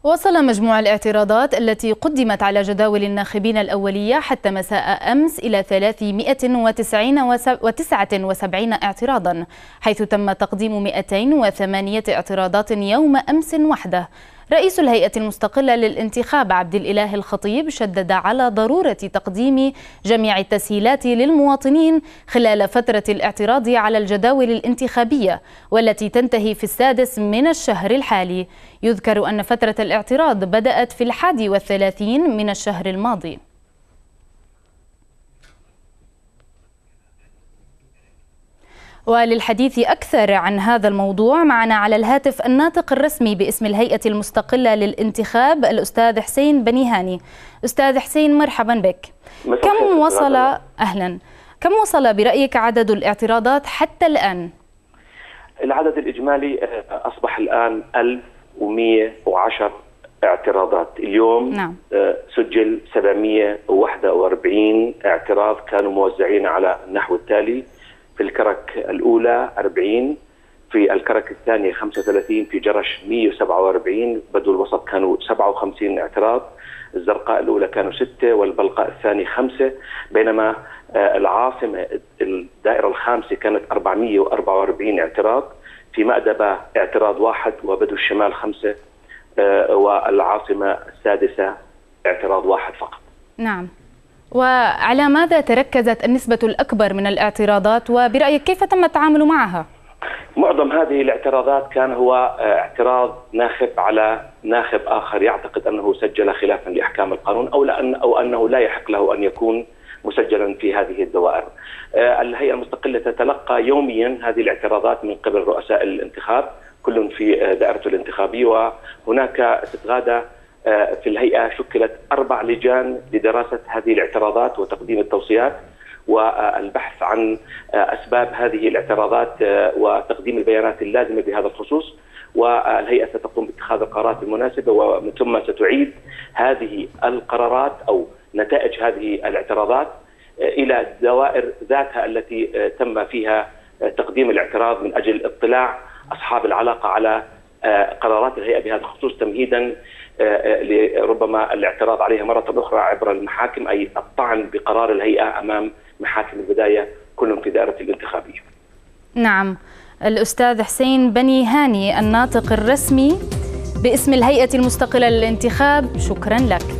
وصل مجموع الاعتراضات التي قدمت على جداول الناخبين الأولية حتى مساء أمس إلى 379 اعتراضا، حيث تم تقديم 208 اعتراضات يوم أمس وحده. رئيس الهيئة المستقلة للانتخاب عبد الإله الخطيب شدد على ضرورة تقديم جميع التسهيلات للمواطنين خلال فترة الاعتراض على الجداول الانتخابية والتي تنتهي في 6 من الشهر الحالي. يذكر أن فترة الاعتراض بدأت في 31 من الشهر الماضي. وللحديث أكثر عن هذا الموضوع معنا على الهاتف الناطق الرسمي باسم الهيئة المستقلة للانتخاب الأستاذ حسين بنيهاني. أستاذ حسين، مرحبا بك. كم وصل برأيك عدد الاعتراضات حتى الآن؟ العدد الإجمالي أصبح الآن 1110 اعتراضات. اليوم نعم. سجل 741 اعتراض كانوا موزعين على النحو التالي: في الكرك الأولى 40، في الكرك الثانية 35، في جرش 147، بدو الوسط كانوا 57 اعتراض، الزرقاء الأولى كانوا 6 والبلقاء الثاني 5، بينما العاصمة الدائرة الخامسة كانت 444 اعتراض، في مأدبة اعتراض 1 وبدو الشمال 5، والعاصمة السادسة اعتراض 1 فقط. نعم. وعلى ماذا تركزت النسبة الأكبر من الاعتراضات، وبرأيك كيف تم التعامل معها؟ معظم هذه الاعتراضات كان هو اعتراض ناخب على ناخب آخر يعتقد أنه سجل خلافا لأحكام القانون أو أنه لا يحق له أن يكون مسجلا في هذه الدوائر. الهيئة المستقلة تتلقى يوميا هذه الاعتراضات من قبل رؤساء الانتخاب، كل في دائرته الانتخابية، وهناك استغاثة في الهيئة شكلت 4 لجان لدراسة هذه الاعتراضات وتقديم التوصيات والبحث عن أسباب هذه الاعتراضات وتقديم البيانات اللازمة بهذا الخصوص، والهيئة ستقوم باتخاذ القرارات المناسبة ومن ثم ستعيد هذه القرارات أو نتائج هذه الاعتراضات إلى الدوائر ذاتها التي تم فيها تقديم الاعتراض من أجل اطلاع أصحاب العلاقة على قرارات الهيئة بهذا الخصوص، تمهيدا لربما الاعتراض عليها مرة أخرى عبر المحاكم، أي الطعن بقرار الهيئة أمام محاكم البداية كل في دائرة الانتخابية. نعم. الأستاذ حسين بنيهاني الناطق الرسمي باسم الهيئة المستقلة للانتخاب، شكرا لك.